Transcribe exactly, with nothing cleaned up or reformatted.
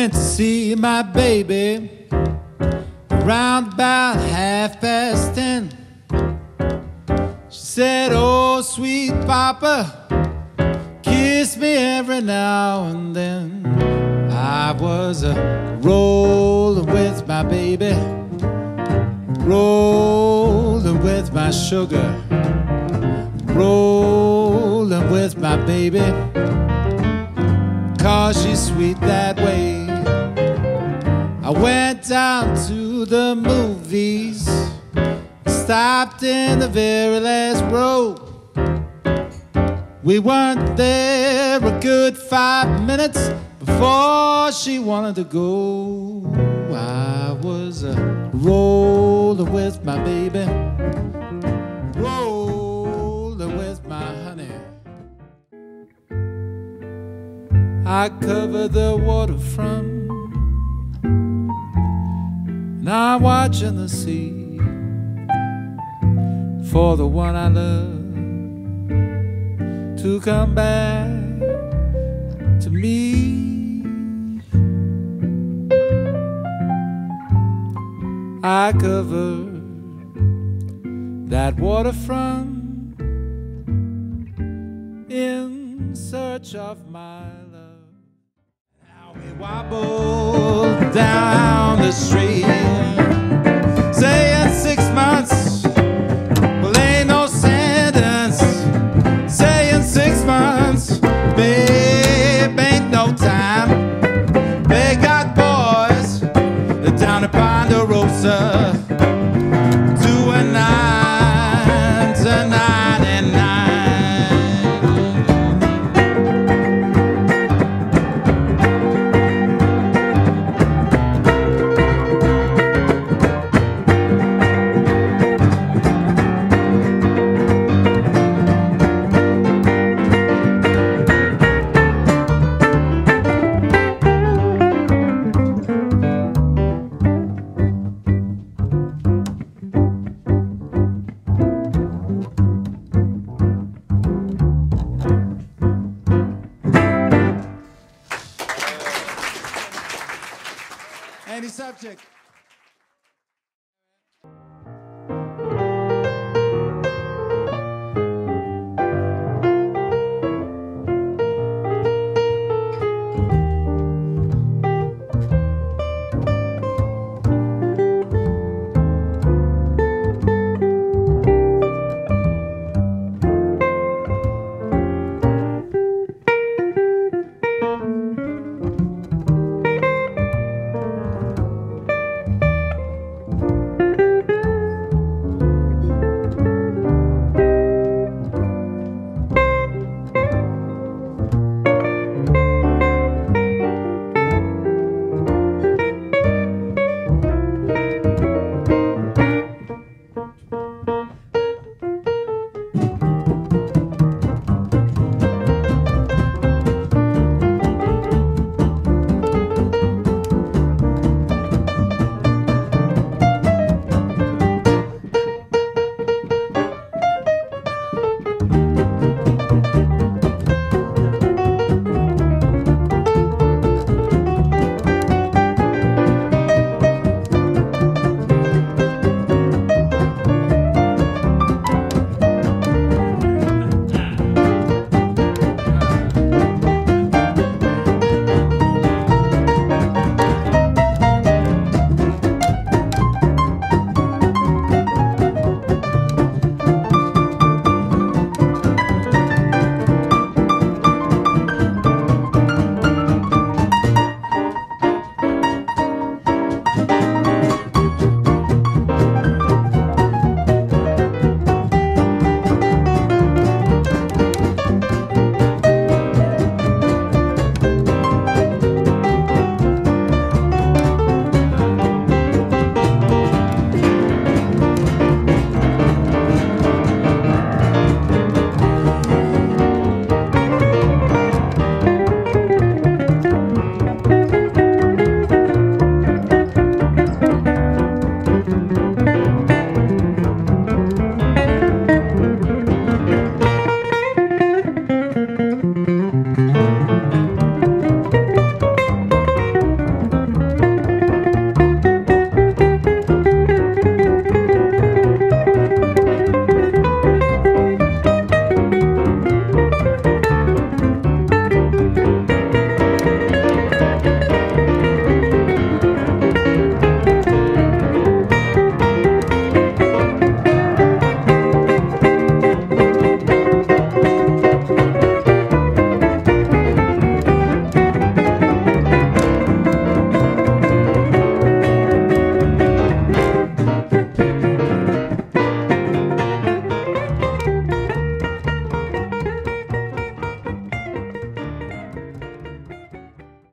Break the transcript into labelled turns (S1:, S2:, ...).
S1: went to see my baby around about half past ten. She said, oh, sweet papa, kiss me every now and then. I was a rolling with my baby, rolling with my sugar, rolling with my baby, 'cause she's sweet that way. I went down to the movies, stopped in the very last row. We weren't there a good five minutes before she wanted to go. I was uh, rolling with my baby, rolling with my honey. I cover the waterfront, and I'm watching the sea for the one I love to come back to me. I covered that waterfront in search of my love. Now we wobble down the street, saying six months, well ain't no sentence. Saying six months, babe, ain't no time. They got boys down at Ponderosa, two and nine to nine and nine. Any subject?